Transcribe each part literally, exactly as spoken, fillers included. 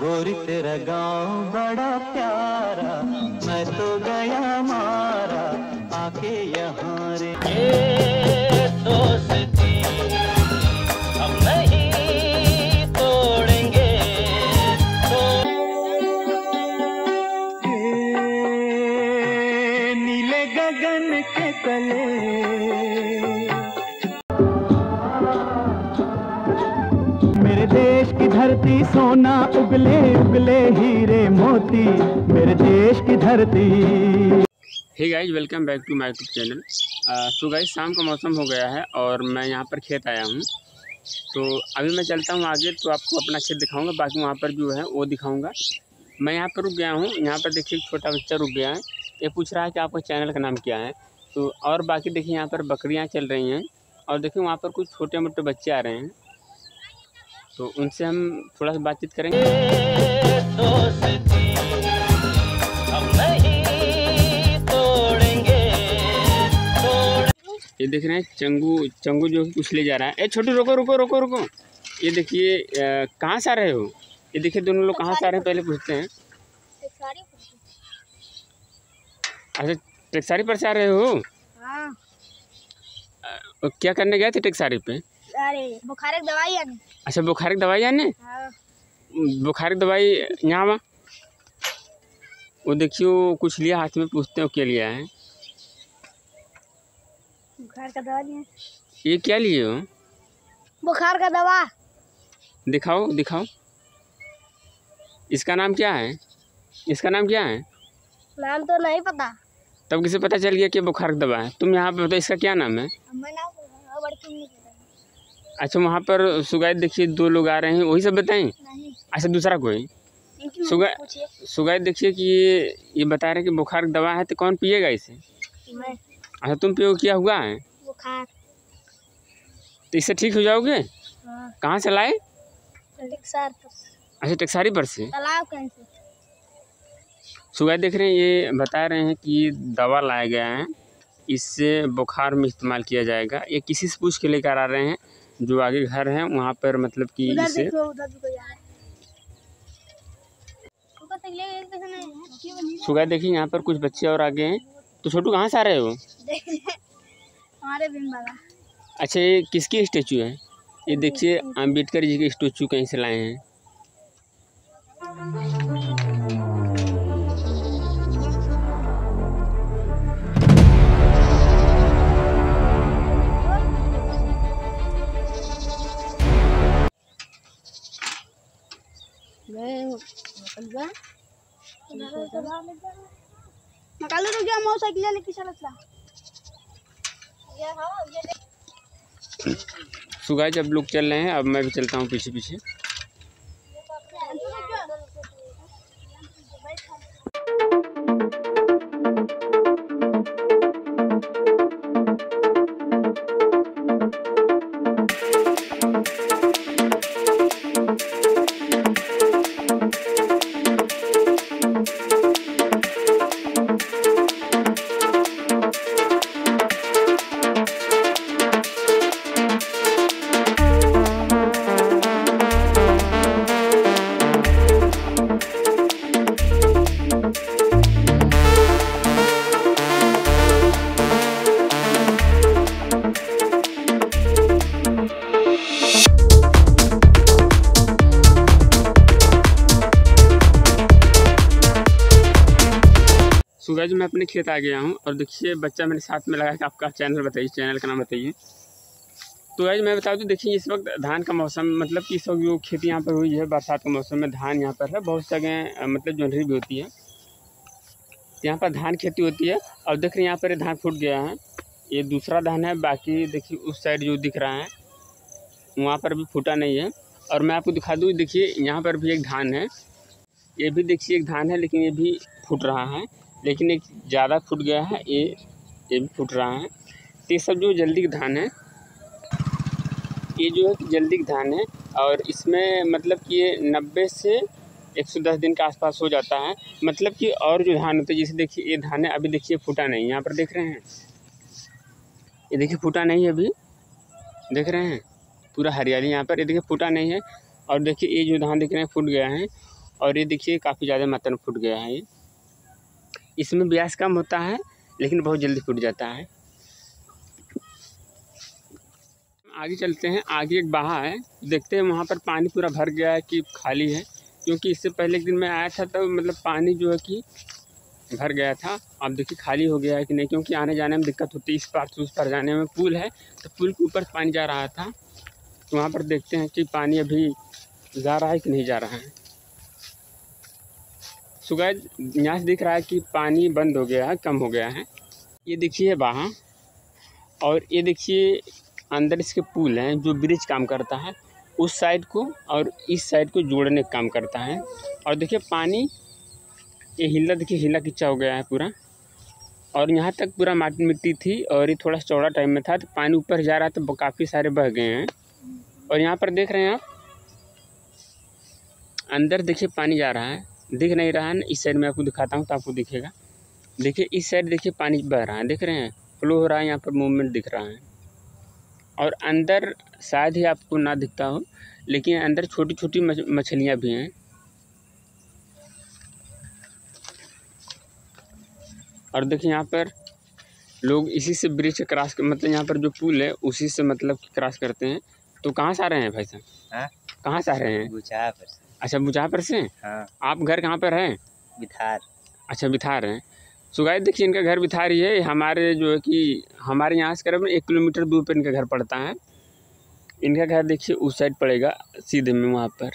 गोरी तेरा गाँव बड़ा प्यारा, मैं तो गया मारा आके यहाँ रे। ये दोस्ती हम नहीं तोड़ेंगे तो। नीले गगन के तले मेरे देश की धरती सोना उगले उगले हीरे मोती, मेरे देश की धरती। Hey guys, welcome back to my YouTube channel. तो गाइज शाम का मौसम हो गया है और मैं यहाँ पर खेत आया हूँ। तो अभी मैं चलता हूँ आगे, तो आपको अपना खेत दिखाऊंगा, बाकी वहाँ पर जो है वो दिखाऊंगा। मैं यहाँ पर रुक गया हूँ। यहाँ पर देखिए एक छोटा बच्चा रुक गया है, ये पूछ रहा है कि आपका चैनल का नाम क्या है। तो और बाकी देखिए यहाँ पर बकरियाँ चल रही हैं और देखिए वहाँ पर कुछ छोटे मोटे बच्चे आ रहे हैं, तो उनसे हम थोड़ा सा बातचीत करेंगे। दोस्ती हम नहीं तोड़ेंगे, तोड़... ये देख रहे हैं चंगू चंगू जो कुछ ले जा रहा है। ए छोटू रुको रुको रुको रुको, ये देखिए कहाँ से आ रहे हो? ये देखिए दोनों लोग कहाँ से आ रहे हैं, पहले पूछते हैं। अच्छा, टेक्सारी पर से आ रहे हो? हाँ। क्या करने गए थे टेक्सारी पे? अरे बुखार की दवाई आने। अच्छा, बुखार की दवाई आने? हाँ। बुखार की दवाई यहाँ बा। वो देखियो कुछ लिया हाथ में, पूछते हो क्या लिया है? बुखार का दवा लिया। ये क्या लिए हो? बुखार का दवा। दिखाओ दिखाओ, इसका नाम क्या है? इसका नाम क्या है? नाम तो नहीं पता। तब किसे पता चल गया कि बुखार की दवा है? तुम यहाँ पे बताओ इसका क्या नाम है? अच्छा, वहाँ पर सुगाई देखिए दो लोग आ रहे हैं, वही सब बताएं? अच्छा, दूसरा कोई सुगाई सुगाई देखिए कि ये ये बता रहे हैं कि बुखार की दवा है, तो कौन पिएगा इसे? अच्छा, तुम पियो, क्या हुआ है? बुखार। तो इससे ठीक हो जाओगे? हाँ। कहाँ से लाए? टेक्सार पर। अच्छा, टेक्सारी पर से। तालाब कहीं से? सुगाई देख रहे हैं, ये बता रहे हैं कि दवा लाया गया है, इससे बुखार में इस्तेमाल किया जाएगा। ये किसी से पूछ के लेकर आ रहे हैं, जो आगे घर है वहाँ पर, मतलब कि इसे सुगाई देखिए यहाँ पर कुछ बच्चे और आगे हैं। तो छोटू कहाँ से आ रहे हो? हमारे वाला। अच्छा, ये किसकी स्टेचू है? ये देखिए अम्बेडकर जी के स्टेचू कहीं से लाए हैं। निकालो तो क्या मोटरसाइकिल लेके चलता। सुगाई जब लोग चल रहे हैं, अब मैं भी चलता हूँ पीछे पीछे। सो गाइस, मैं अपने खेत आ गया हूँ और देखिए बच्चा मेरे साथ में लगा कि आपका चैनल बताइए, चैनल का नाम बताइए। तो गाइस मैं बता दूँ, देखिए इस वक्त धान का मौसम, मतलब कि इस वक्त जो खेती यहाँ पर हुई है बरसात के मौसम में, धान यहाँ पर है, बहुत जगह मतलब जोंधरी भी होती है, यहाँ पर धान खेती होती है। और देख रहे हैं यहाँ पर धान फूट गया है, ये दूसरा धान है। बाकी देखिए उस साइड जो दिख रहा है वहाँ पर भी फूटा नहीं है। और मैं आपको दिखा दूँ, देखिए यहाँ पर भी एक धान है, ये भी देखिए एक धान है, लेकिन ये भी फूट रहा है, लेकिन एक ज़्यादा फूट गया है, ये ये भी फूट रहा है। तो ये सब जो जल्दी का धान है, ये जो है कि जल्दी का धान है, और इसमें मतलब कि ये नब्बे से एक सौ दस दिन के आसपास हो जाता है। मतलब कि और जो धान होते हैं, जैसे देखिए ये धान है, अभी देखिए फूटा नहीं, यहाँ पर देख रहे हैं, ये देखिए फूटा नहीं है, अभी देख रहे हैं पूरा हरियाली यहाँ पर, ये देखिए फूटा नहीं है। और देखिए ये जो धान दिख रहे हैं फूट गया है, और ये देखिए काफ़ी ज़्यादा मात्रा में फूट गया है। ये इसमें ब्यास कम होता है लेकिन बहुत जल्दी फूट जाता है। आगे चलते हैं, आगे एक बाहा है, देखते हैं वहाँ पर पानी पूरा भर गया है कि खाली है, क्योंकि इससे पहले एक दिन मैं आया था तो मतलब पानी जो है कि भर गया था। अब देखिए खाली हो गया है कि नहीं, क्योंकि आने जाने में दिक्कत होती है। इस पार से उस पार जाने में पुल है तो पुल के ऊपर पानी जा रहा था, तो वहाँ पर देखते हैं कि पानी अभी जा रहा है कि नहीं जा रहा है। सो गाइस यहाँ से दिख रहा है कि पानी बंद हो गया है, कम हो गया है। ये देखिए वहाँ, और ये देखिए अंदर इसके पुल हैं जो ब्रिज काम करता है, उस साइड को और इस साइड को जोड़ने का काम करता है। और देखिए पानी ये हिला, देखिए हिला किच्चा हो गया है पूरा, और यहाँ तक पूरा माटी मिट्टी थी और ये थोड़ा चौड़ा टाइम में था, तो पानी ऊपर जा रहा तो काफ़ी सारे बह गए हैं। और यहाँ पर देख रहे हैं आप अंदर देखिए पानी जा रहा है, दिख नहीं रहा है ना, इस साइड में आपको दिखाता हूँ तो आपको दिखेगा। देखिए इस साइड देखिए पानी बह रहा है, देख रहे हैं फ्लो हो रहा है, यहाँ पर मूवमेंट दिख रहा है। और अंदर शायद ही आपको ना दिखता हो, लेकिन अंदर छोटी छोटी मछलियाँ भी हैं। और देखिए यहाँ पर लोग इसी से ब्रिज क्रॉस, मतलब यहाँ पर जो पुल है उसी से मतलब क्रॉस करते हैं। तो कहाँ से आ रहे हैं भाई साहब? हाँ, कहाँ से आ रहे हैं? बुचापर से। अच्छा बुचापर से। हाँ, आप घर कहाँ पर हैं? बिथार। अच्छा बिथार हैं। सो गाइस देखिए इनका घर बिथार ही है। हमारे जो है कि हमारे यहाँ से करीब एक किलोमीटर दूर पर इनका घर पड़ता है। इनका घर देखिए उस साइड पड़ेगा सीधे में वहाँ पर।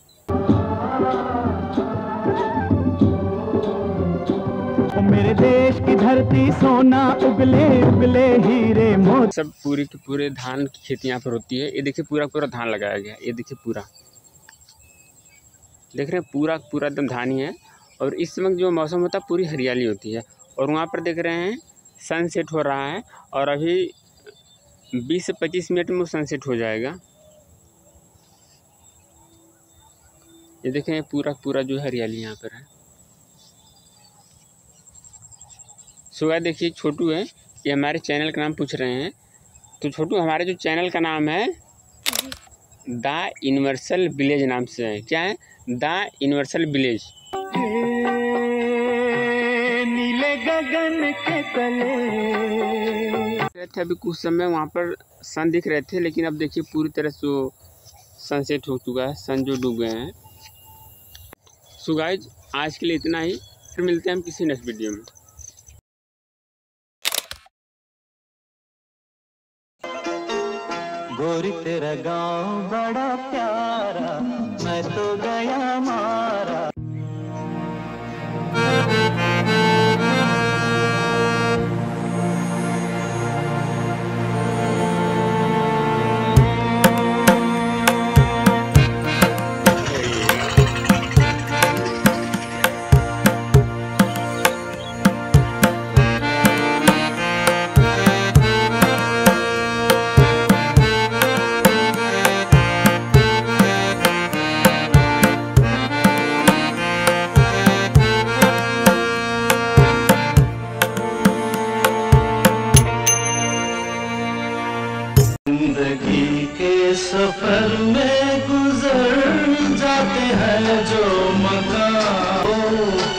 मेरे देश की धरती सोना उगले उगले हीरे मोती। सब पूरे के पूरे धान की खेती यहाँ पर होती है। ये देखिए पूरा पूरा धान लगाया गया है, ये देखिए पूरा देख रहे हैं, पूरा पूरा एकदम धान ही है। और इस समय जो मौसम होता है पूरी हरियाली होती है। और वहाँ पर देख रहे हैं सनसेट हो रहा है, और अभी बीस से पच्चीस मिनट में सनसेट हो जाएगा। ये देखें पूरा पूरा जो हरियाली यहाँ पर है। सुबह देखिए छोटू है, ये हमारे चैनल का नाम पूछ रहे हैं। तो छोटू हमारे जो चैनल का नाम है द यूनिवर्सल विलेज नाम से है। क्या है? The universal village. नीले गगन के तले थे अभी कुछ समय वहाँ पर सन दिख रहे थे, लेकिन अब देखिए पूरी तरह से सनसेट हो चुका है, सन जो डूब गए हैं। सो गाइस आज के लिए इतना ही, फिर मिलते हैं हम किसी नेक्स्ट वीडियो में। गोरी तेरा गांव बड़ा प्यारा, मैं तो गया मारा। जिंदगी के सफर में गुजर जाते हैं जो मकान।